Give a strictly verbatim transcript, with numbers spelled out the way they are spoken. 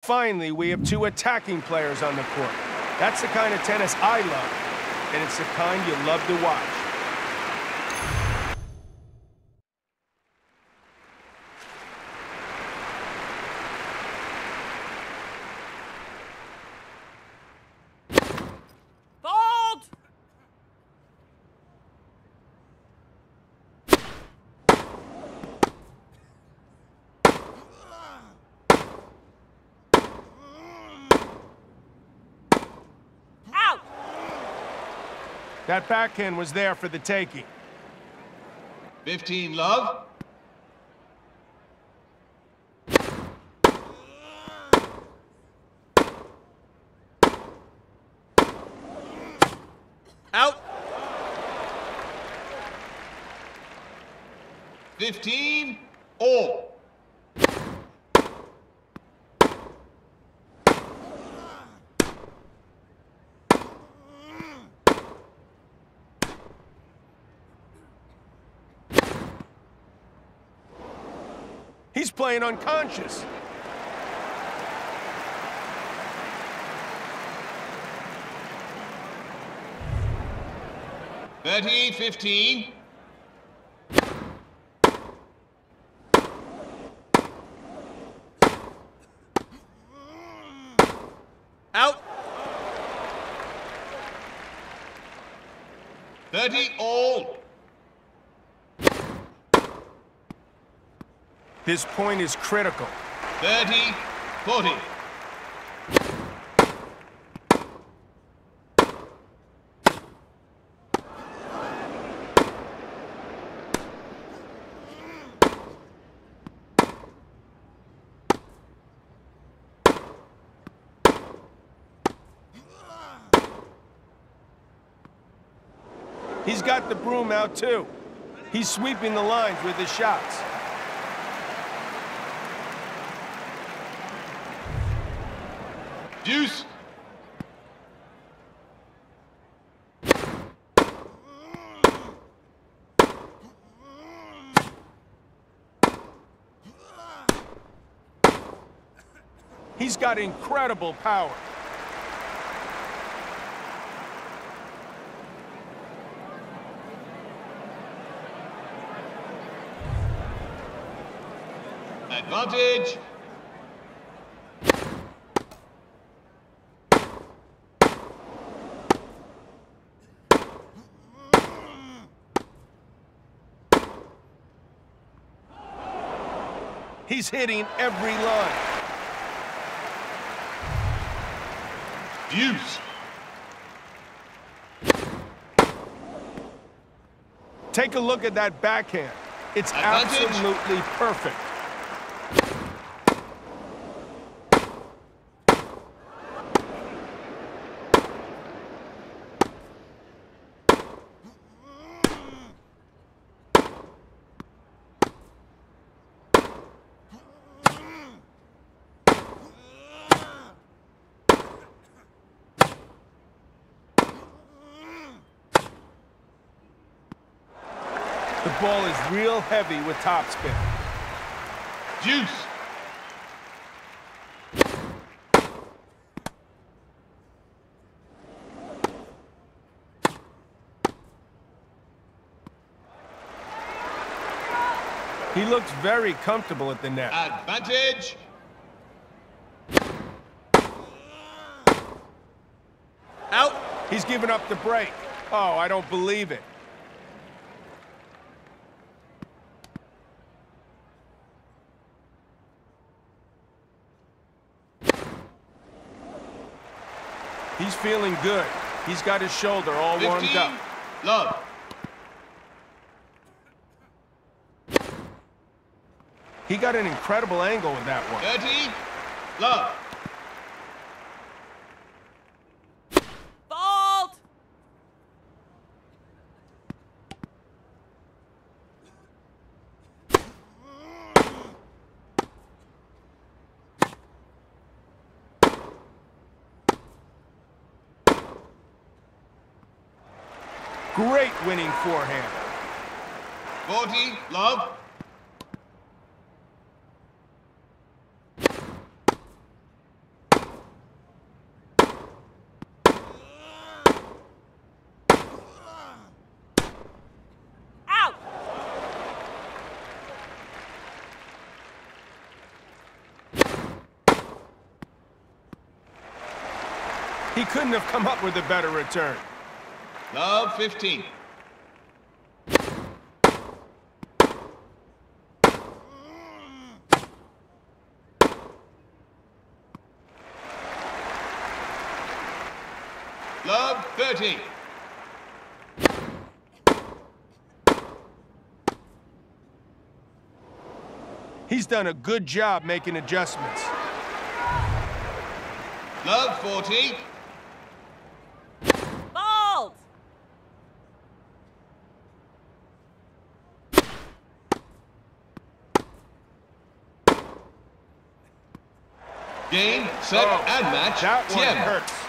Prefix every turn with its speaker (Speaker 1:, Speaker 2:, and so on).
Speaker 1: finally, we have two attacking players on the court. That's the kind of tennis I love, and it's the kind you love to watch. That backhand was there for the taking.
Speaker 2: fifteen, love.
Speaker 3: Out.
Speaker 2: fifteen, all.
Speaker 1: He's playing unconscious.
Speaker 2: thirty, fifteen.
Speaker 3: Out.
Speaker 2: thirty, all.
Speaker 1: This point is critical.
Speaker 2: thirty, forty.
Speaker 1: He's got the broom out, too. He's sweeping the lines with his shots.
Speaker 2: Deuce.
Speaker 1: He's got incredible power.
Speaker 2: Advantage.
Speaker 1: He's hitting every line.
Speaker 2: Deuce.
Speaker 1: Take a look at that backhand. It's
Speaker 2: Advantage.
Speaker 1: absolutely perfect. The ball is real heavy with topspin.
Speaker 2: Deuce.
Speaker 1: He looks very comfortable at the net.
Speaker 2: Advantage.
Speaker 3: Out.
Speaker 1: He's giving up the break. Oh, I don't believe it. He's feeling good. He's got his shoulder all warmed up.
Speaker 2: fifteen, love.
Speaker 1: He got an incredible angle with that one.
Speaker 2: thirty, love.
Speaker 3: Fault.
Speaker 1: Great winning forehand.
Speaker 2: forty, love.
Speaker 1: He couldn't have come up with a better return.
Speaker 2: Love, fifteen. Love, thirty.
Speaker 1: He's done a good job making adjustments.
Speaker 2: Love, forty.
Speaker 4: Bald!
Speaker 2: Game, set,
Speaker 1: Oh,
Speaker 2: and match.
Speaker 1: That one
Speaker 2: Tiem.
Speaker 1: hurts.